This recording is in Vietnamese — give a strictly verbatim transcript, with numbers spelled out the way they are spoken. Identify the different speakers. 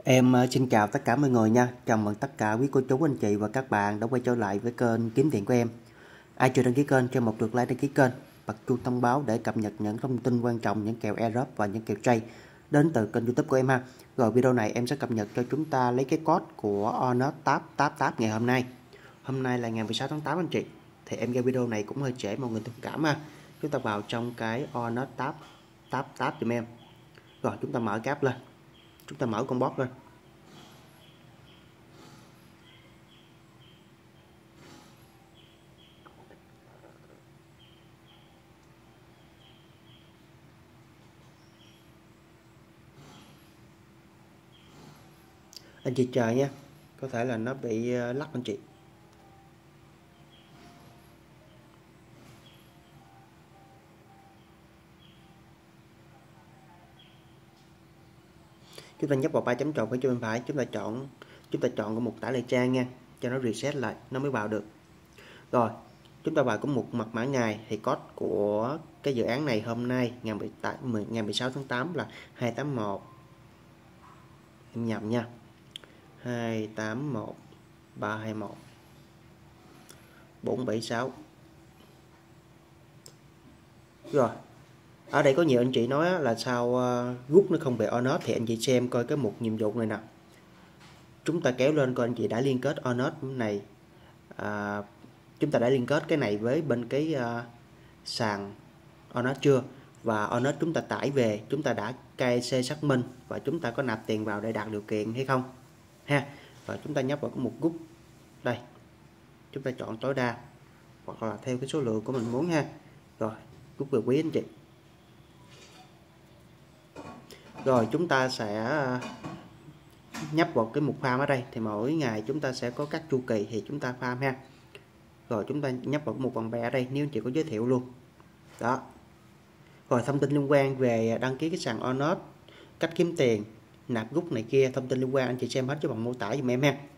Speaker 1: Em ờ, xin chào tất cả mọi người nha. Chào mừng tất cả quý cô chú anh chị và các bạn đã quay trở lại với kênh kiếm tiền của em. Ai chưa đăng ký kênh cho một lượt like đăng ký kênh, bật chuông thông báo để cập nhật những thông tin quan trọng, những kèo airdrop và những kèo trade đến từ kênh YouTube của em ha. Rồi video này em sẽ cập nhật cho chúng ta lấy cái code của Onet tám tám tám ngày hôm nay. Hôm nay là ngày mười sáu tháng tám anh chị. Thì em ra video này cũng hơi trễ, mọi người thông cảm ha. Chúng ta vào trong cái Onet tám tám tám giùm em. Rồi chúng ta mở cái app lên. Chúng ta mở con bot lên. Anh chị chờ nha, có thể là nó bị lắc anh chị. Chúng ta nhấp vào ba chấm tròn phía trên bên phải, chúng ta chọn chúng ta chọn có một tải lại trang nha, cho nó reset lại nó mới vào được. Rồi chúng ta vào có một mật mã ngày, thì code của cái dự án này hôm nay ngày mười sáu tháng tám là hai tám một, em nhầm nha, hai tám một ba hai một bốn bảy sáu. Rồi ở đây có nhiều anh chị nói là sao uh, rút nó không về Onet, thì anh chị xem coi cái mục nhiệm vụ này nè, chúng ta kéo lên coi anh chị đã liên kết Onet này, à, chúng ta đã liên kết cái này với bên cái uh, sàn Onet chưa, và Onet chúng ta tải về, chúng ta đã ca xê xác minh và chúng ta có nạp tiền vào để đạt điều kiện hay không ha. Và chúng ta nhấp vào cái mục rút đây, chúng ta chọn tối đa hoặc là theo cái số lượng của mình muốn ha. Rồi rút về quý anh chị. Rồi chúng ta sẽ nhấp vào cái mục farm ở đây, thì mỗi ngày chúng ta sẽ có các chu kỳ thì chúng ta farm ha. Rồi chúng ta nhấp vào một vòng bè ở đây, nếu chị có giới thiệu luôn đó. Rồi thông tin liên quan về đăng ký cái sàn Onet, cách kiếm tiền, nạp rút này kia, thông tin liên quan anh chị xem hết cho bằng mô tả giùm em ha.